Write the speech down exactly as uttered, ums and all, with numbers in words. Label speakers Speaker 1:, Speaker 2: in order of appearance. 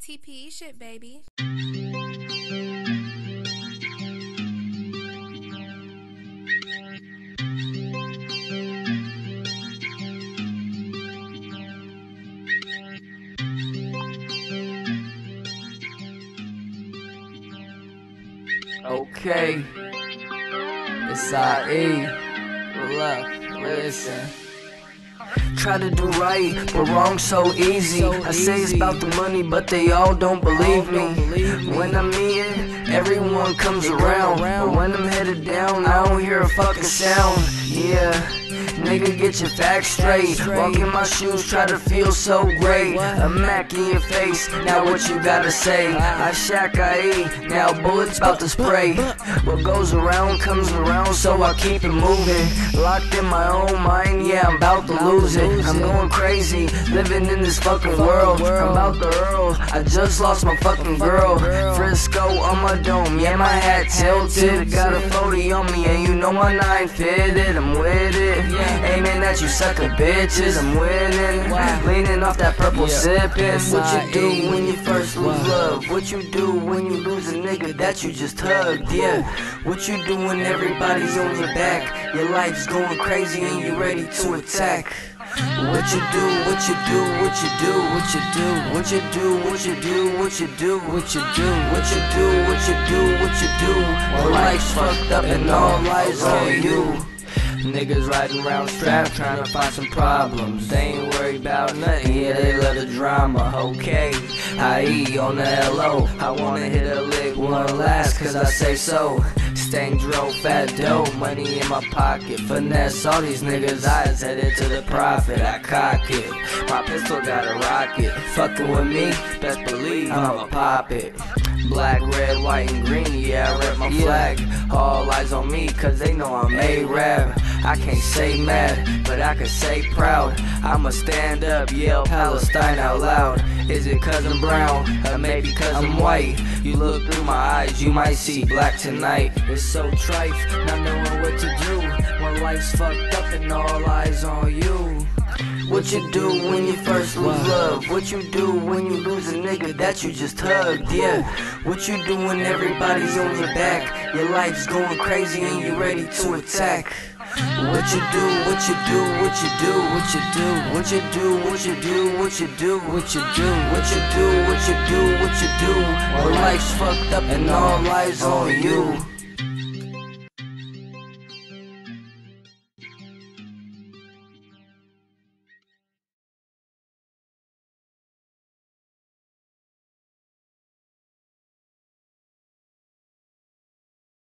Speaker 1: T P E shit, baby.
Speaker 2: Okay, it's I-E. Look, listen. Try to do right, but wrong so easy. I say it's about the money, but they all don't believe me. When I'm eating, everyone comes around, but when I'm headed down, I don't hear a fucking sound. Yeah, nigga, get your facts straight. Walk in my shoes, try to feel so great. A Mac in your face, now what you gotta say? I-Shaq.I-E, now bullets about to spray. What goes around comes around, so I keep it moving. Locked in my own mind, yeah, I'm about to lose it. I'm going crazy, living in this fucking world. I'm about to Earl, I just lost my fucking girl. Frisco on my dome, yeah, my hat tilted. Got a forty on me, and you know my nine fitted. I'm with it, aiming at you sucker bitches. I'm winning, leaning off that purple sipping. What you do when you first lose love? What you do when you lose a nigga that you just hugged? Yeah, what you do when everybody's on your back? Your life's going crazy and you ready to attack. What you do, what you do, what you do, what you do, what you do, what you do, what you do, what you do, what you do, what you do, what you do. Well, life's fucked up and all lies on you. Niggas riding around strapped, trying to find some problems. They ain't worried about nothing, yeah, they love the drama. Okay, I-E on the L O. I wanna hit a lick one last, cause I say so. Stang dro, fat dough, money in my pocket. Finesse all these niggas' eyes, headed to the profit. I cock it, my pistol got a rocket. Fucking with me, best believe I'ma pop it. Black, red, white, and green, yeah, I rep my flag. All eyes on me, cause they know I'm A-Rap. I can't say mad, but I can say proud. I'ma stand up, yell Palestine out loud. Is it cause I'm brown, or maybe cause I'm white? You look through my eyes, you might see black tonight. It's so trite, not knowing what to do when life's fucked up and all eyes on you. What you do when you first lose love? What you do when you lose a nigga that you just hugged? Yeah, what you do when everybody's on your back? Your life's going crazy and you ready to attack. What you do, what you do, what you do, what you do, what you do, what you do, what you do, what you do, what you do, what you do, what you do. Well, life's fucked up and all lies on you.